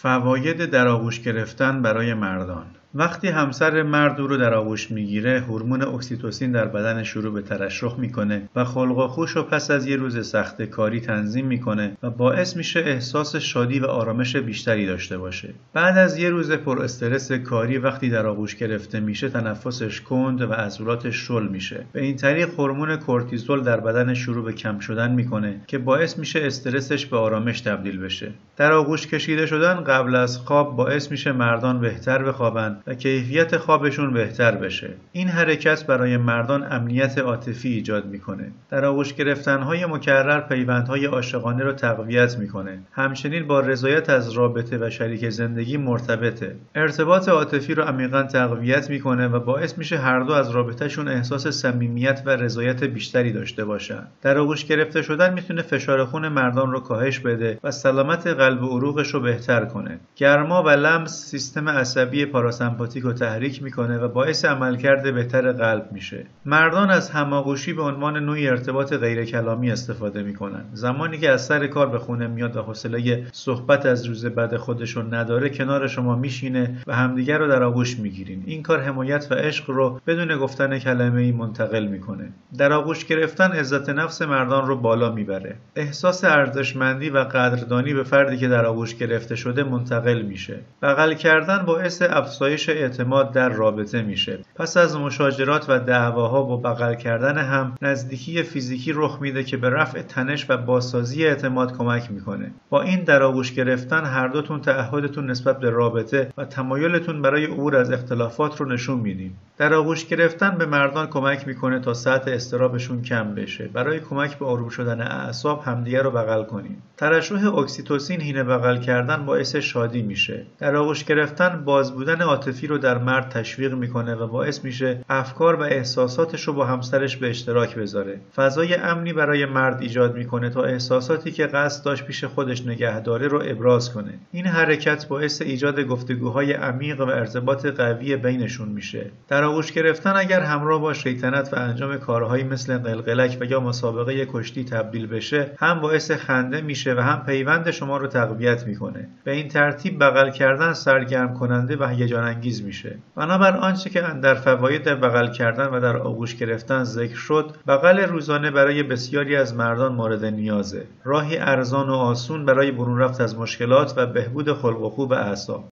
فواید در آغوش گرفتن برای مردان. وقتی همسر مرد او رو در آغوش میگیره، هورمون اکسیتوسین در بدن شروع به ترشح میکنه و خلق و خوش رو پس از یه روز سخت کاری تنظیم میکنه و باعث میشه احساس شادی و آرامش بیشتری داشته باشه. بعد از یه روز پر استرس کاری وقتی در آغوش گرفته میشه، تنفسش کند و عضلاتش شل میشه. به این طریق هورمون کورتیزول در بدن شروع به کم شدن میکنه که باعث میشه استرسش به آرامش تبدیل بشه. در آغوش کشیده شدن قبل از خواب باعث میشه مردان بهتر بخوابن و کیفیت خوابشون بهتر بشه. این حرکت برای مردان امنیت عاطفی ایجاد میکنه. در آغوش گرفتن‌های مکرر پیوندهای عاشقانه رو تقویت میکنه. همچنین با رضایت از رابطه و شریک زندگی مرتبطه. ارتباط عاطفی رو عمیقاً تقویت میکنه و باعث میشه هر دو از رابطهشون احساس صمیمیت و رضایت بیشتری داشته باشن. در آغوش گرفته شدن میتونه فشار خون مردان رو کاهش بده و سلامت قلب و عروقش رو بهتر کنه. گرما و لمس سیستم عصبی پاراسمپاتیک رو تحریک میکنه و باعث عملکرد بهتر قلب میشه. مردان از هماغوشی به عنوان نوعی ارتباط غیر کلامی استفاده میکنن. زمانی که از سر کار به خونه میاد و حوصله صحبت از روز بعد خودشو نداره، کنار شما میشینه و همدیگر رو در آغوش میگیرین. این کار حمایت و عشق رو بدون گفتن کلمه‌ای منتقل میکنه. در آغوش گرفتن عزت نفس مردان رو بالا میبره. احساس ارزشمندی و قدردانی به فردی که در آغوش گرفته شده منتقل میشه. بغل کردن باعث افزایش اعتماد در رابطه میشه. پس از مشاجرات و دعواها با بغل کردن هم نزدیکی فیزیکی رخ میده که به رفع تنش و بازسازی اعتماد کمک میکنه. با این در آغوش گرفتن هر دوتون تعهدتون نسبت به رابطه و تمایلتون برای عبور از اختلافات رو نشون میدین. در آغوش گرفتن به مردان کمک میکنه تا سطح اضطرابشون کم بشه. برای کمک به آروم شدن اعصاب همدیگه رو بغل کنین. ترشح اکسیتوسین حین بغل کردن باعث شادی میشه. در آغوش گرفتن باز بودن عاطفی رو در مرد تشویق میکنه و باعث میشه افکار و احساساتش رو با همسرش به اشتراک بذاره. فضای امنی برای مرد ایجاد میکنه تا احساساتی که قصد داشت پیش خودش نگه داره رو ابراز کنه. این حرکت باعث ایجاد گفتگوهای عمیق و ارتباط قوی بینشون میشه. در آغوش گرفتن اگر همراه با شیطنت و انجام کارهایی مثل قلقلک و یا مسابقه کشتی تبدیل بشه، هم باعث خنده میشه و هم پیوند شما رو تقویت میکنه. به این ترتیب بغل کردن سرگرم کننده و هیجان انگیز میشه. بنابر آنچه که در فواید بغل کردن و در آغوش گرفتن ذکر شد، بغل روزانه برای بسیاری از مردان مورد نیازه. راهی ارزان و آسون برای برون رفت از مشکلات و بهبود خلق و خو و اعصاب.